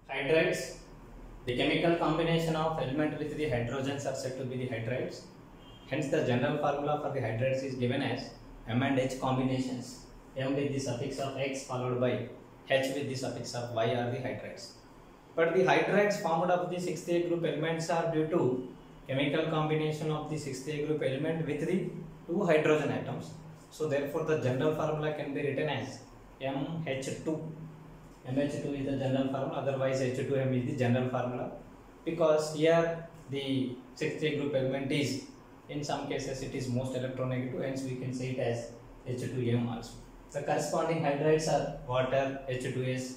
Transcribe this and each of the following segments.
Hydrides. The chemical combination of element with the hydrogens are said to be the hydrides. Hence, the general formula for the hydrides is given as M and H combinations. M with the suffix of X followed by H with the suffix of Y are the hydrides. But the hydrides formed of the 6th group elements are due to chemical combination of the 6th group element with the two hydrogen atoms. So, therefore, the general formula can be written as MH2. MH2 is the general formula, otherwise H2M is the general formula, because here the 6th group element is, in some cases it is most electronegative, hence we can say it as H2M also. The corresponding hydrides are water, H2S,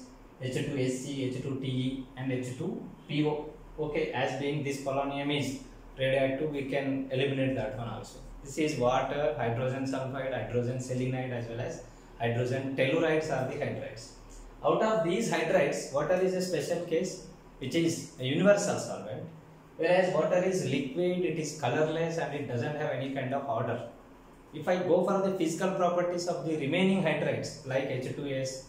H2SC, H2TE and H2PO. Okay, as being this polonium is radioactive, we can eliminate that one also. This is water, hydrogen sulfide, hydrogen selenide as well as hydrogen tellurides are the hydrides. Out of these hydrides, water is a special case which is a universal solvent, whereas water is liquid, it is colorless and it doesn't have any kind of odor. If I go for the physical properties of the remaining hydrides like H2S,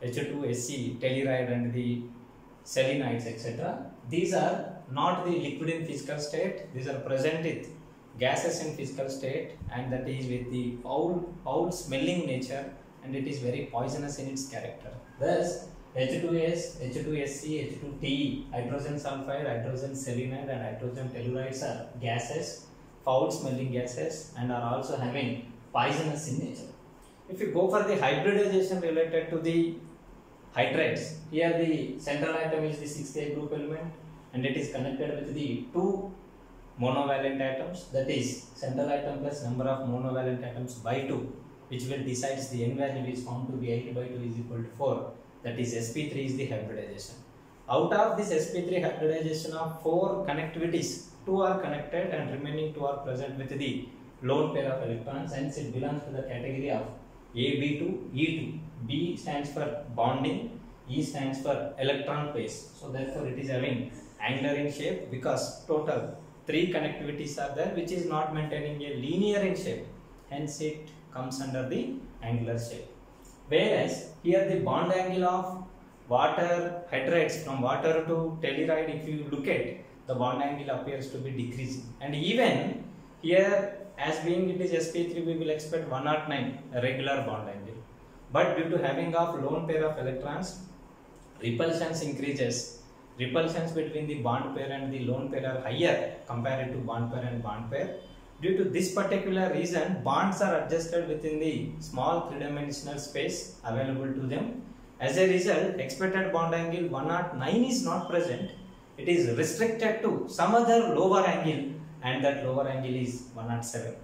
H2SC, telluride and the selenides etc., these are not the liquid in physical state, these are present with gases in physical state, and that is with the foul smelling nature, and it is very poisonous in its character. Thus, H2S, H2SC, H2TE, hydrogen sulfide, hydrogen selenide and hydrogen tellurides are gases, foul smelling gases, and are also having poisonous in nature. If you go for the hybridization related to the hydrides, here the central atom is the 6th group element and it is connected with the two monovalent atoms, that is central atom plus number of monovalent atoms by 2, which will decides the n value is found to be 8 by 2 is equal to 4, that is sp3 is the hybridization. Out of this sp3 hybridization of 4 connectivities, 2 are connected and remaining 2 are present with the lone pair of electrons, hence it belongs to the category of AB to E2. B stands for bonding, E stands for electron pairs. So therefore it is having angular in shape because total 3 connectivities are there which is not maintaining a linear in shape, hence it comes under the angular shape. Whereas here the bond angle of water hydrides from water to telluride, if you look at, the bond angle appears to be decreasing, and even here as being it is sp3 we will expect 109 a regular bond angle, but due to having of lone pair of electrons, repulsions increases. Repulsions between the bond pair and the lone pair are higher compared to bond pair and bond pair. Due to this particular reason, bonds are adjusted within the small 3-dimensional space available to them. As a result, expected bond angle 109 is not present. It is restricted to some other lower angle, and that lower angle is 107.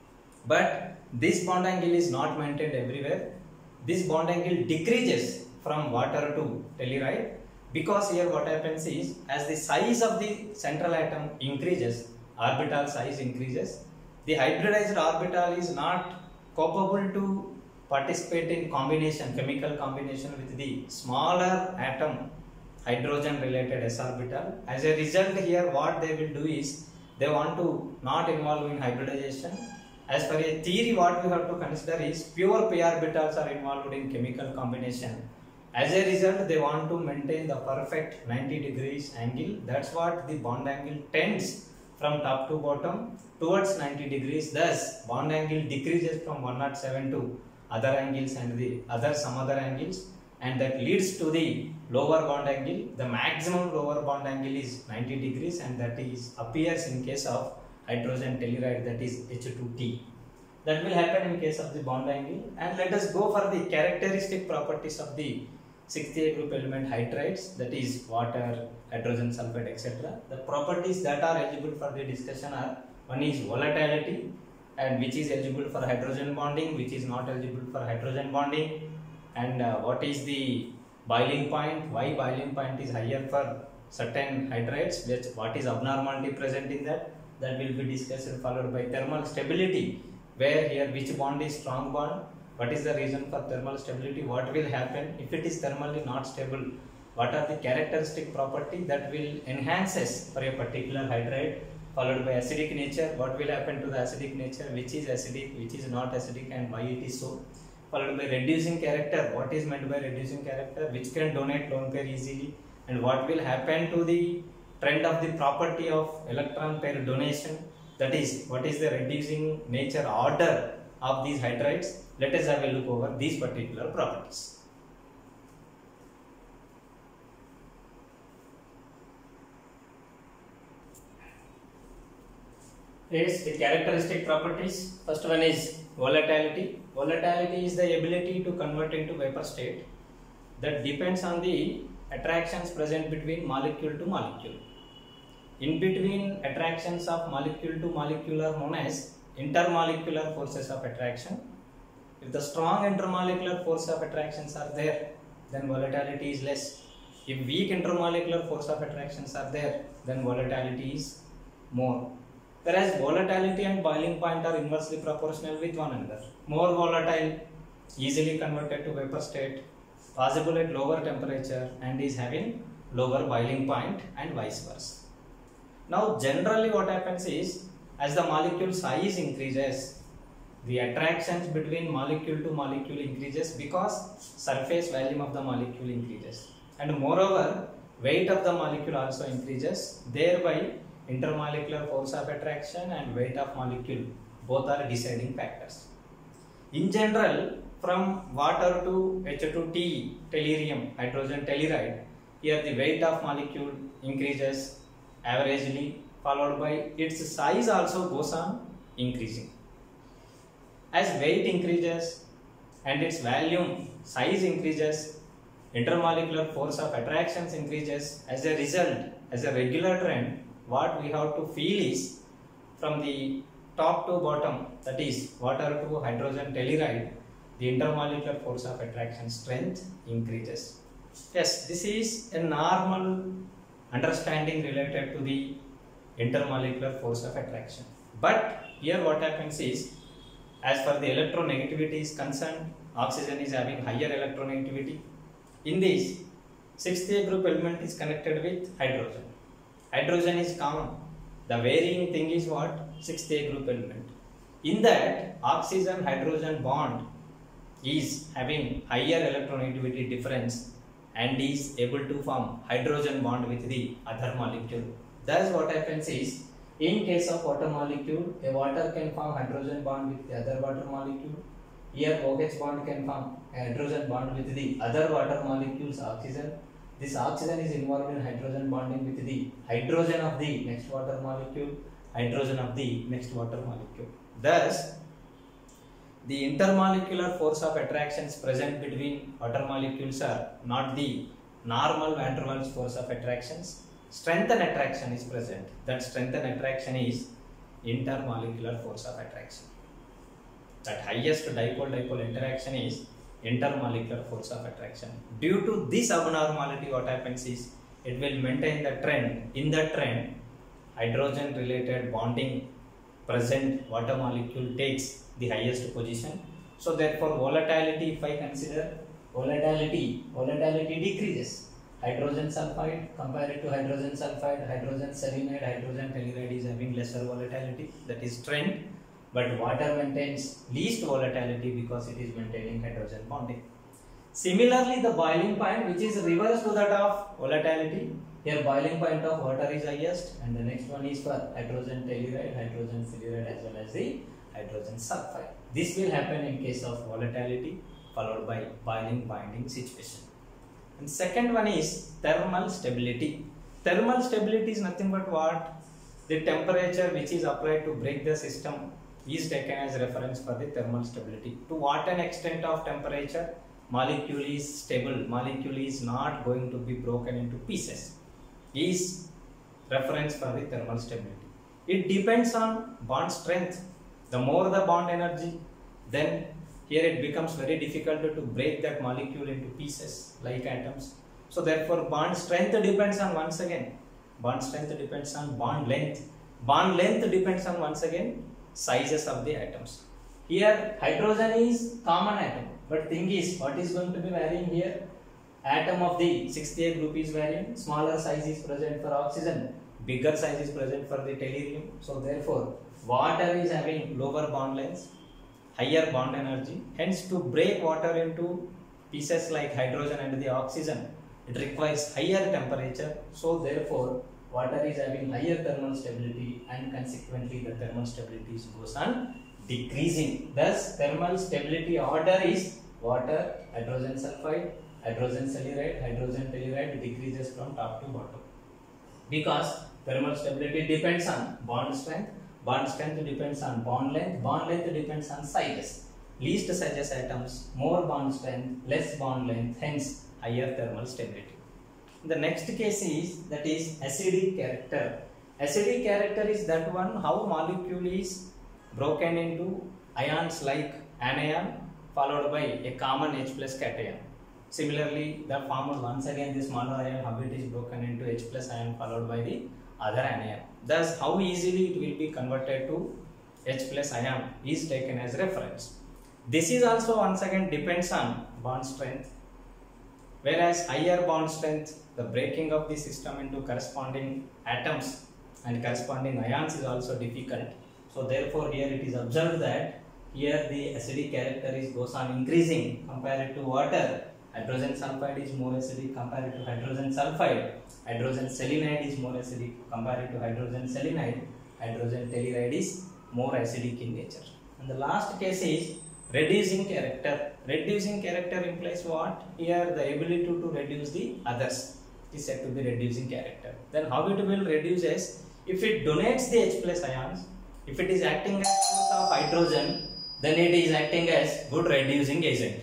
But this bond angle is not maintained everywhere. This bond angle decreases from water to telluride, because here what happens is, as the size of the central atom increases, orbital size increases, the hybridized orbital is not capable to participate in combination, chemical combination with the smaller atom hydrogen related s orbital. As a result, here what they will do is, they want to not involve in hybridization. As per a theory, what we have to consider is pure p orbitals are involved in chemical combination. As a result, they want to maintain the perfect 90 degrees angle. That's what the bond angle tends from top to bottom towards 90 degrees. Thus, bond angle decreases from 107 to other angles and the some other angles, and that leads to the lower bond angle. The maximum lower bond angle is 90 degrees, and that is appears in case of hydrogen telluride, that is H2T. That will happen in case of the bond angle. And let us go for the characteristic properties of the 6th group element hydrides, that is water, hydrogen sulfide etc. The properties that are eligible for the discussion are, one is volatility, and which is eligible for hydrogen bonding, which is not eligible for hydrogen bonding, and what is the boiling point, why boiling point is higher for certain hydrides, what is abnormality present in that will be discussed, followed by thermal stability, where here which bond is strong bond, what is the reason for thermal stability, what will happen if it is thermally not stable, what are the characteristic property that will enhances for a particular hydride, followed by acidic nature, what will happen to the acidic nature, which is acidic, which is not acidic and why it is so, followed by reducing character, what is meant by reducing character, which can donate lone pair easily, And what will happen to the trend of the property of electron pair donation? That is, what is the reducing nature order of these hydrides? Let us have a look over these particular properties. Yes, the characteristic properties. First one is volatility. Volatility is the ability to convert into vapor state that depends on the attractions present between molecule to molecule. In between attractions of molecule to molecule are known as intermolecular forces of attraction. If the strong intermolecular force of attractions are there, then volatility is less. If weak intermolecular force of attractions are there, then volatility is more. Whereas volatility and boiling point are inversely proportional with one another. More volatile, easily converted to vapor state, possible at lower temperature, and is having lower boiling point, and vice versa. Now generally what happens is, as the molecule size increases, the attractions between molecule to molecule increases because surface volume of the molecule increases, and moreover weight of the molecule also increases, thereby intermolecular force of attraction and weight of molecule both are deciding factors. In general, from water to H2TE, tellurium, hydrogen telluride, here the weight of molecule increases averagely, followed by its size also goes on increasing. As weight increases and its volume size increases, intermolecular force of attractions increases. As a result, as a regular trend, what we have to feel is from the top to bottom, that is water to hydrogen telluride, the intermolecular force of attraction strength increases. Yes, this is a normal understanding related to the intermolecular force of attraction. But here what happens is, as far the electronegativity is concerned, oxygen is having higher electronegativity. In this, 6th group element is connected with hydrogen. Hydrogen is common. The varying thing is what? 6th group element. In that, oxygen-hydrogen bond is having higher electronegativity difference and is able to form hydrogen bond with the other molecule. Thus what happens is, in case of water molecule, a water can form hydrogen bond with the other water molecule. Here OH bond can form a hydrogen bond with the other water molecules, oxygen. This oxygen is involved in hydrogen bonding with the hydrogen of the next water molecule, hydrogen of the next water molecule. Thus, the intermolecular force of attractions present between water molecules are not the normal van der Waals force of attractions. Strength and attraction is present. That strength and attraction is intermolecular force of attraction. That highest dipole-dipole interaction is intermolecular force of attraction. Due to this abnormality, what happens is, it will maintain the trend. In the trend, hydrogen related bonding present water molecule takes the highest position. So therefore volatility, if I consider volatility decreases. Hydrogen sulfide compared to hydrogen sulfide, hydrogen selenide, hydrogen telluride is having lesser volatility, that is trend. But water maintains least volatility because it is maintaining hydrogen bonding. Similarly, the boiling point, which is reverse to that of volatility, here boiling point of water is highest, and the next one is for hydrogen telluride, hydrogen fluoride, as well as the hydrogen sulfide. This will happen in case of volatility followed by boiling binding situation. And second one is thermal stability. Thermal stability is nothing but what? The temperature which is applied to break the system is taken as reference for the thermal stability. To what an extent of temperature molecule is stable, molecule is not going to be broken into pieces, is reference for the thermal stability. It depends on bond strength. The more the bond energy, then here it becomes very difficult to break that molecule into pieces like atoms. So therefore bond strength depends on, once again, bond strength depends on bond length. Bond length depends on, once again, sizes of the atoms. Here hydrogen is common atom, but thing is, what is going to be varying here? Atom of the 6th group is varying, smaller size is present for oxygen, bigger size is present for the tellurium. So therefore water is having lower bond length, higher bond energy. Hence to break water into pieces like hydrogen and the oxygen, it requires higher temperature. So therefore, water is having higher thermal stability, and consequently the thermal stability goes on decreasing. Thus, thermal stability order is water, hydrogen sulfide, hydrogen salinide, hydrogen telluride decreases from top to bottom. Because thermal stability depends on bond strength depends on bond length depends on sizes. Least sizes atoms, more bond strength, less bond length, hence higher thermal stability. The next case is that is acidic character. Acidic character is that one how molecule is broken into ions like anion followed by a common H plus cation. Similarly, the form once again the smaller ion how it is broken into H plus ion followed by the other anion. Thus, how easily it will be converted to H plus ion is taken as reference. This is also once again depends on bond strength. Whereas higher bond strength, the breaking of the system into corresponding atoms and corresponding ions is also difficult. So therefore, here it is observed that here the acidic character goes on increasing compared to water. Hydrogen sulfide is more acidic compared to hydrogen sulfide. Hydrogen salinide is more acidic compared to hydrogen salinide. Hydrogen telluride is more acidic in nature. And the last case is reducing character. Reducing character implies what? Here the ability to reduce the others is said to be reducing character. Then how it will reduce is if it donates the H plus ions, if it is acting as source of hydrogen, then it is acting as good reducing agent.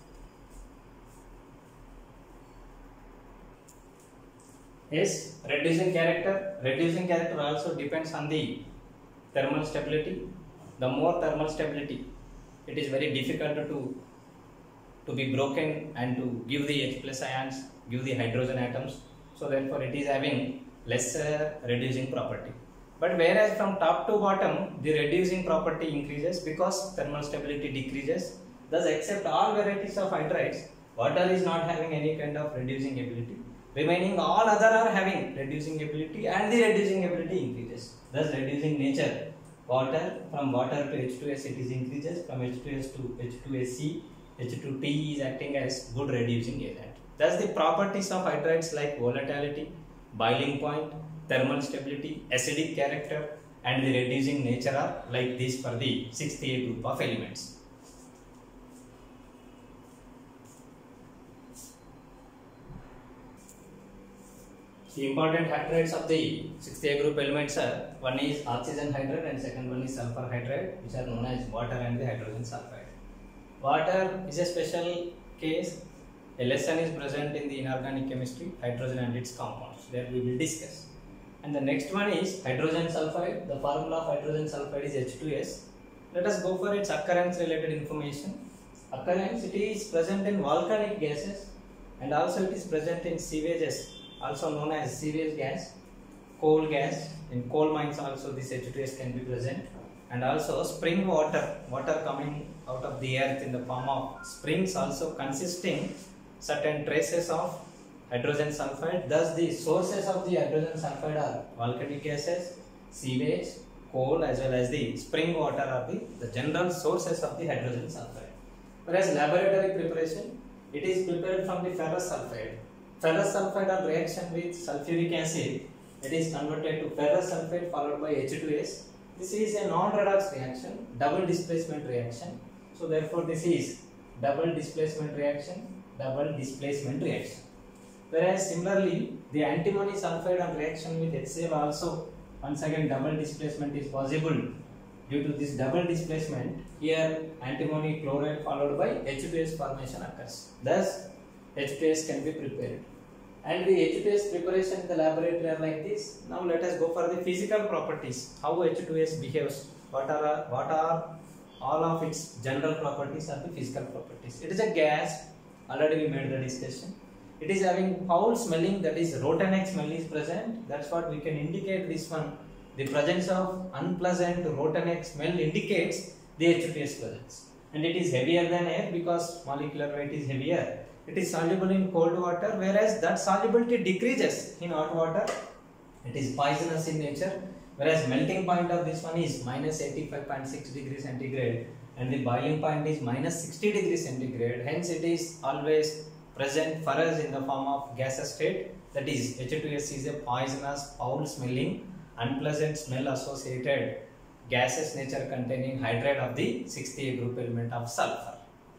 Yes, reducing character also depends on the thermal stability. The more thermal stability, it is very difficult to be broken and to give the H plus ions, give the hydrogen atoms. So therefore it is having lesser reducing property. But whereas from top to bottom, the reducing property increases because thermal stability decreases. Thus, except all varieties of hydrides, water is not having any kind of reducing ability. Remaining all other are having reducing ability, and the reducing ability increases. Thus, reducing nature, water from water to H2S it is increases, from H2S to H2SC, H2T is acting as good reducing agent. Thus, the properties of hydrides like volatility, boiling point, thermal stability, acidic character, and the reducing nature are like this for the 6th A group of elements. The important hydrides of the 6th A group elements are, one is oxygen hydride and second one is sulfur hydride, which are known as water and the hydrogen sulfide. Water is a special case. A lesson is present in the inorganic chemistry, hydrogen and its compounds. There we will discuss. And the next one is hydrogen sulfide. The formula of hydrogen sulfide is H2S. Let us go for its occurrence related information. Occurrence, it is present in volcanic gases and also it is present in sewages, also known as sewage gas, coal gas. In coal mines also this H2S can be present, and also spring water coming out of the earth in the form of springs also consisting certain traces of hydrogen sulfide. Thus the sources of the hydrogen sulfide are volcanic gases, sewage, coal as well as the spring water are the general sources of the hydrogen sulfide. Whereas laboratory preparation, it is prepared from the ferrous sulfide. Ferrous sulfide on reaction with sulfuric acid, it is converted to ferrous sulfide followed by H2S. This is a non-redox reaction, double displacement reaction. So therefore this is double displacement reaction. Whereas similarly, the antimony sulfide on reaction with HCl also, once again double displacement is possible. Due to this double displacement, here antimony chloride followed by H2S formation occurs. Thus, H2S can be prepared. And the H2S preparation in the laboratory are like this. Now let us go for the physical properties. How H2S behaves. What are all of its general properties are the physical properties. It is a gas. Already we made the discussion. It is having foul smelling, that is rotanic smell is present. That's what we can indicate this one. The presence of unpleasant rotanic smell indicates the H2S presence. And it is heavier than air because molecular weight is heavier. It is soluble in cold water, whereas that solubility decreases in hot water. It is poisonous in nature, whereas melting point of this one is minus 85.6 degrees centigrade and the boiling point is minus 60 degrees centigrade. Hence it is always present for us in the form of gaseous state. That is, H2S is a poisonous, foul-smelling, unpleasant smell associated gaseous nature containing hydride of the 6th group element of sulfur.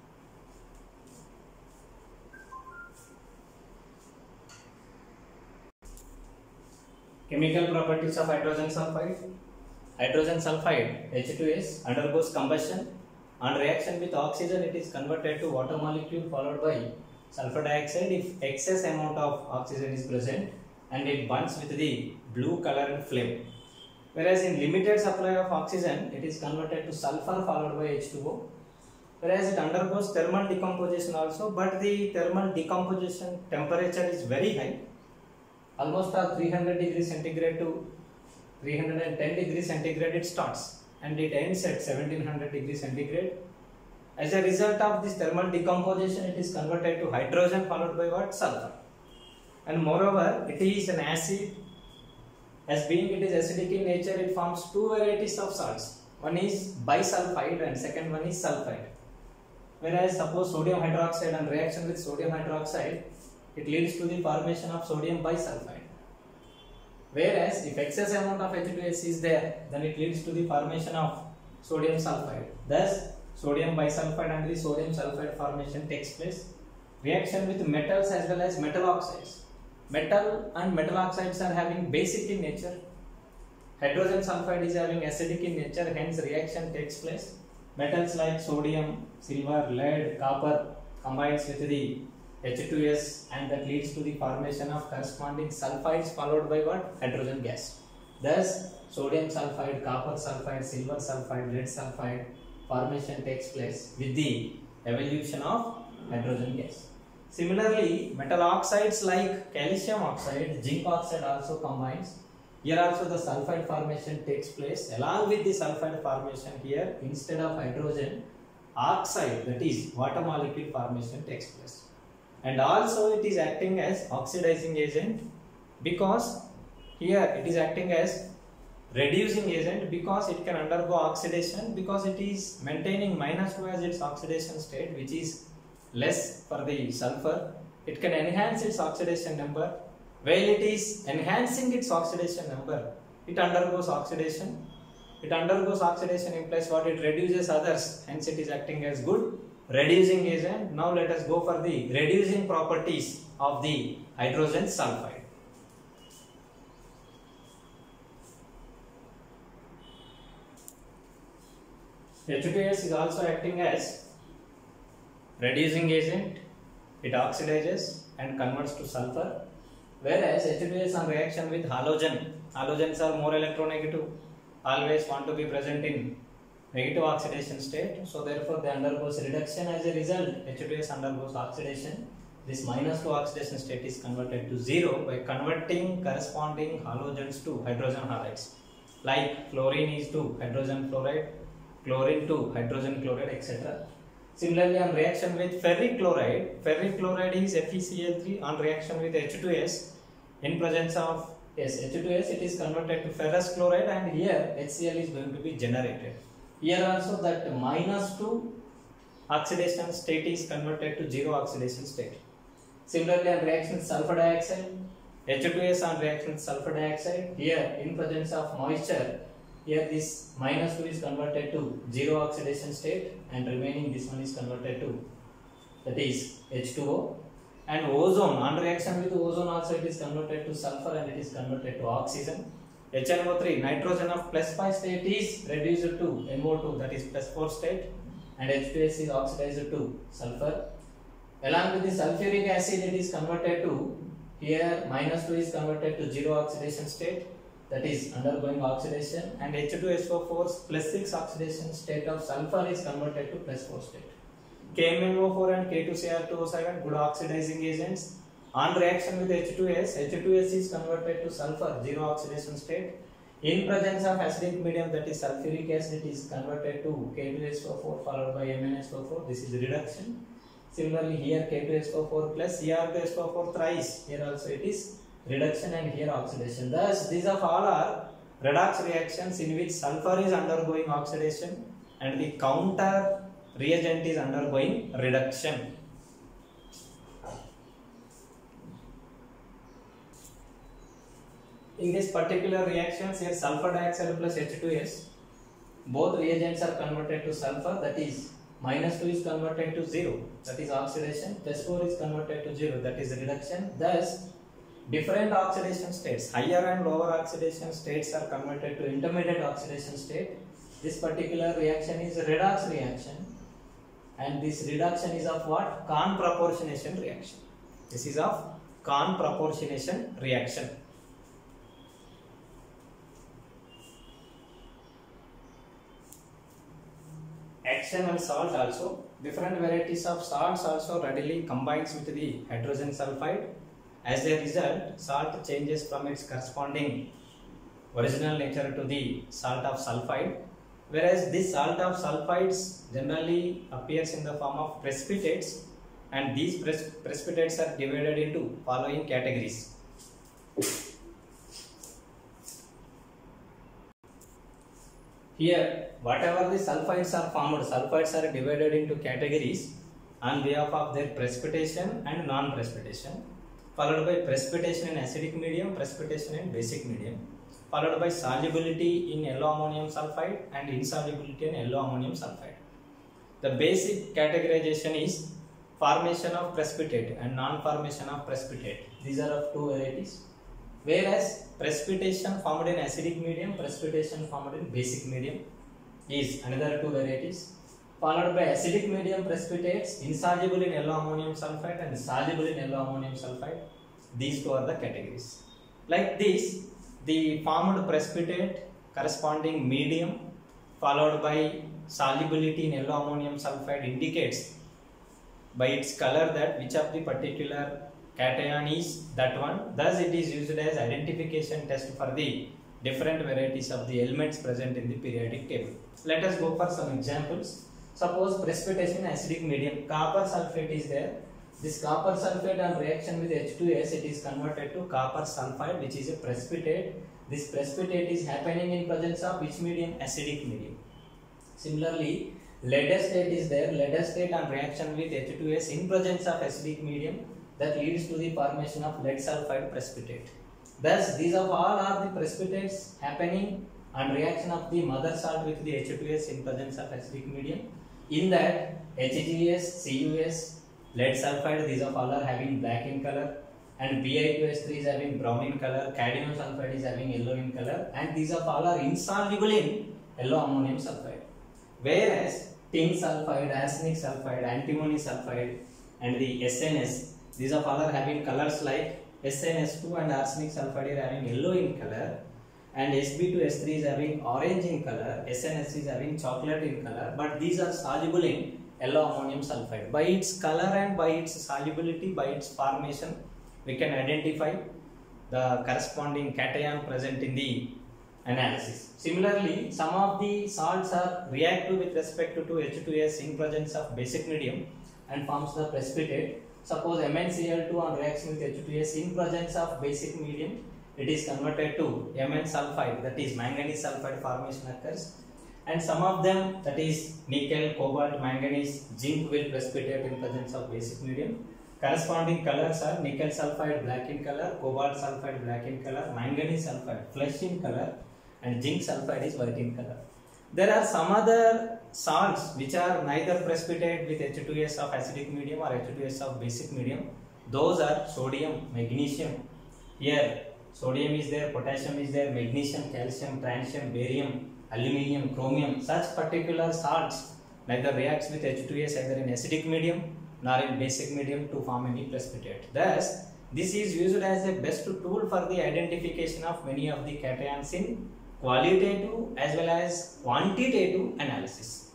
Chemical properties of hydrogen sulfide. Hydrogen sulfide H2S undergoes combustion. On reaction with oxygen, it is converted to water molecule followed by sulfur dioxide if excess amount of oxygen is present, and it burns with the blue colored flame. Whereas in limited supply of oxygen, it is converted to sulfur followed by H2O. Whereas it undergoes thermal decomposition also, but the thermal decomposition temperature is very high, almost 300 degrees centigrade to 310 degrees centigrade it starts, and it ends at 1700 degrees centigrade. As a result of this thermal decomposition, it is converted to hydrogen followed by what? Sulfur. And moreover, it is an acid. As being it is acidic in nature, it forms two varieties of salts. One is bisulfide and second one is sulfide. Whereas suppose sodium hydroxide and reaction with sodium hydroxide, it leads to the formation of sodium bisulfide. Whereas if excess amount of H2S is there, then it leads to the formation of sodium sulfide. Thus, sodium bisulfide and the sodium sulfide formation takes place. Reaction with metals as well as metal oxides. Metal and metal oxides are having basic in nature. Hydrogen sulfide is having acidic in nature, hence reaction takes place. Metals like sodium, silver, lead, copper combines with the H2S, and that leads to the formation of corresponding sulfides followed by what? Hydrogen gas. Thus, sodium sulfide, copper sulfide, silver sulfide, lead sulfide formation takes place with the evolution of hydrogen gas. Similarly, metal oxides like calcium oxide, zinc oxide also combines. Here also the sulfide formation takes place. Along with the sulfide formation, here instead of hydrogen, oxide, that is water molecule formation takes place. And also it is acting as oxidizing agent, because here it is acting as reducing agent, because it can undergo oxidation, because it is maintaining -2 as its oxidation state, which is less for the sulfur. It can enhance its oxidation number. While it is enhancing its oxidation number, it undergoes oxidation. It undergoes oxidation implies what? It reduces others, hence it is acting as good reducing agent. Now let us go for the reducing properties of the hydrogen sulfide. H2S is also acting as reducing agent. It oxidizes and converts to sulfur. Whereas H2S on reaction with halogen, halogens are more electronegative, always want to be present in negative oxidation state, so therefore they undergoes reduction. As a result, H2S undergoes oxidation. This -2 oxidation state is converted to 0 by converting corresponding halogens to hydrogen halides, like fluorine is to hydrogen fluoride, chlorine to hydrogen chloride, etc. Similarly, on reaction with ferric chloride is FeCl3. On reaction with H2S, in presence of H2S, it is converted to ferrous chloride, and here HCl is going to be generated. Here also that -2 oxidation state is converted to 0 oxidation state. Similarly, on reaction with sulfur dioxide, H2S on reaction with sulfur dioxide, here in presence of moisture, here this -2 is converted to 0 oxidation state, and remaining this one is converted to, that is H2O. And ozone, on reaction with ozone also it is converted to sulfur and it is converted to oxygen. HNO3, nitrogen of +5 state is reduced to NO2, that is +4 state, and H2S is oxidized to sulfur. Along with the sulfuric acid, it is converted to, here -2 is converted to 0 oxidation state, that is undergoing oxidation, and H2SO4 +6 oxidation state of sulfur is converted to +4 state. KMnO4 and K2Cr2O7 good oxidizing agents. On reaction with H2S, H2S is converted to sulfur, 0 oxidation state. In presence of acidic medium, that is sulfuric acid, it is converted to K2SO4 followed by MnSO4. This is reduction. Similarly, here K2SO4 plus Cr2SO4 thrice. Here also it is reduction and here oxidation. Thus, these of all are redox reactions in which sulfur is undergoing oxidation and the counter reagent is undergoing reduction. In this particular reaction, here sulfur dioxide plus H2S, both reagents are converted to sulfur, that is -2 is converted to 0, that is oxidation, +4 is converted to 0, that is reduction. Thus, different oxidation states, higher and lower oxidation states are converted to intermediate oxidation state. This particular reaction is a redox reaction, and this reduction is of what? Kahn proportionation reaction. This is of Kahn proportionation reaction. Action and salt also. Different varieties of salts also readily combines with the hydrogen sulfide. As a result, salt changes from its corresponding original nature to the salt of sulfide. Whereas this salt of sulfides generally appears in the form of precipitates, and these precipitates are divided into following categories. Here, whatever the sulfides are formed, sulfides are divided into categories on behalf of their precipitation and non-precipitation, followed by precipitation in acidic medium, precipitation in basic medium, followed by solubility in yellow ammonium sulfide and insolubility in yellow ammonium sulfide. The basic categorization is formation of precipitate and non-formation of precipitate. These are of two varieties. Whereas precipitation formed in acidic medium, precipitation formed in basic medium is another two varieties. Followed by acidic medium precipitates, insoluble in yellow ammonium sulfide and soluble in yellow ammonium sulfide. These two are the categories. Like this, the formed precipitate corresponding medium followed by solubility in yellow ammonium sulfide indicates by its color that which of the particular cation is that one. Thus it is used as identification test for the different varieties of the elements present in the periodic table. Let us go for some examples. Suppose precipitation in acidic medium, copper sulfate is there. This copper sulfate on reaction with H2S, it is converted to copper sulfide, which is a precipitate. This precipitate is happening in presence of which medium? Acidic medium. Similarly, lead acetate is there. Lead acetate on reaction with H2S in presence of acidic medium, that leads to the formation of lead sulfide precipitate. Thus, these of all are the precipitates happening on reaction of the mother salt with the H2S in presence of acidic medium. In that, HGS, CuS, lead sulfide, these of all are having black in color, and Bi2S3 is having brown in color, cadmium sulfide is having yellow in color, and these of all are insoluble in yellow ammonium sulfide. Whereas tin sulfide, arsenic sulfide, antimony sulfide, and the SNS, these of all are having colors like SNS2 and arsenic sulfide are having yellow in color, and Sb2S3 is having orange in color, SNS is having chocolate in color, but these are soluble in yellow ammonium sulfide. By its color and by its solubility, by its formation, we can identify the corresponding cation present in the analysis. Similarly, some of the salts are reactive with respect to H2S in presence of basic medium and forms the precipitate. Suppose MnCl2 on reaction with H2S in presence of basic medium, it is converted to Mn sulfide, that is manganese sulfide formation occurs, and some of them, that is nickel, cobalt, manganese, zinc will precipitate in presence of basic medium. Corresponding colors are nickel sulfide black in color, cobalt sulfide black in color, manganese sulfide flesh in color, and zinc sulfide is white in color. There are some other salts which are neither precipitate with H2S of acidic medium or H2S of basic medium. Those are sodium, magnesium. Here sodium is there, potassium is there, magnesium, calcium, francium, barium, aluminium, chromium. Such particular salts neither reacts with H2S either in acidic medium nor in basic medium to form any precipitate. Thus, this is used as a best tool for the identification of many of the cations in qualitative as well as quantitative analysis.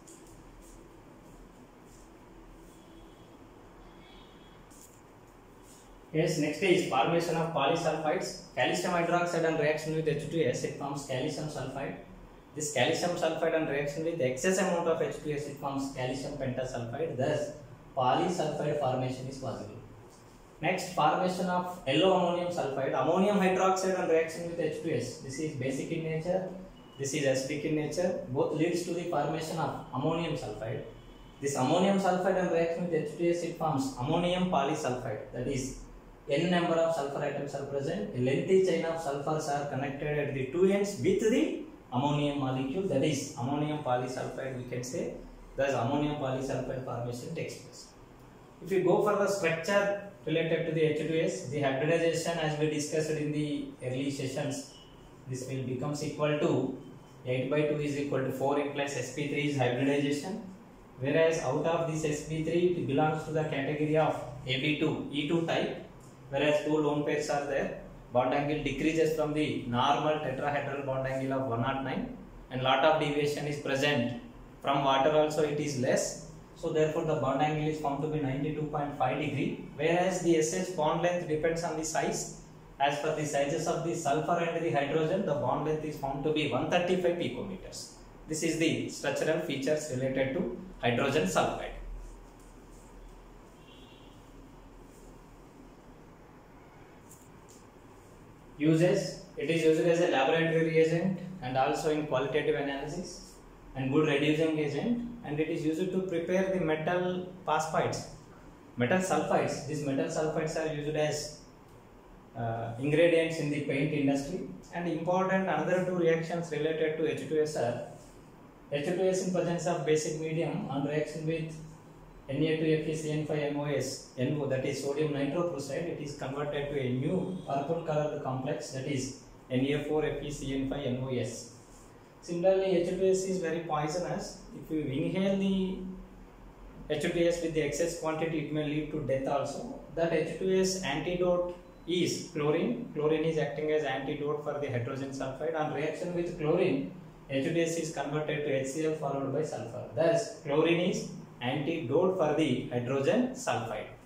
Yes, next is formation of polysulfides. Calcium hydroxide on reaction with H2S, it forms calcium sulfide. This calcium sulfide on reaction with excess amount of H2S, it forms calcium pentasulfide. Thus, polysulfide formation is possible. Next, formation of yellow ammonium sulfide. Ammonium hydroxide on reaction with H2S. This is basic in nature, this is acidic in nature. Both leads to the formation of ammonium sulfide. This ammonium sulfide on reaction with H2S, it forms ammonium polysulfide. That is n number of sulfur atoms are present. A lengthy chain of sulfurs are connected at the two ends with the ammonium molecule, that is ammonium polysulfide we can say. Thus ammonium polysulfide formation takes place. If you go for the structure related to the H2S, the hybridization as we discussed in the early sessions, this will becomes equal to 8 by 2 is equal to 4 implies sp3 is hybridization, whereas out of this sp3 it belongs to the category of AB2 E2 type, whereas two lone pairs are there. Bond angle decreases from the normal tetrahedral bond angle of 109 and lot of deviation is present from water also, it is less. So therefore the bond angle is found to be 92.5 degree, whereas the SH bond length depends on the size. As per the sizes of the sulfur and the hydrogen, the bond length is found to be 135 picometers. This is the structural features related to hydrogen sulfide. Uses: it is used as a laboratory reagent and also in qualitative analysis, and good reducing agent, and it is used to prepare the metal phosphides, metal sulfides. These metal sulfides are used as ingredients in the paint industry. And important another two reactions related to H2S are H2S in presence of basic medium on reaction with Na2FeCN5MOS NO, that is sodium nitroprusside, it is converted to a new purple colored complex, that is Na4FeCN5NOS. Similarly, H2S is very poisonous. If you inhale the H2S with the excess quantity, it may lead to death also. That H2S antidote is chlorine. Chlorine is acting as antidote for the hydrogen sulfide. On reaction with chlorine, H2S is converted to HCl followed by sulfur. Thus, chlorine is antidote for the hydrogen sulfide.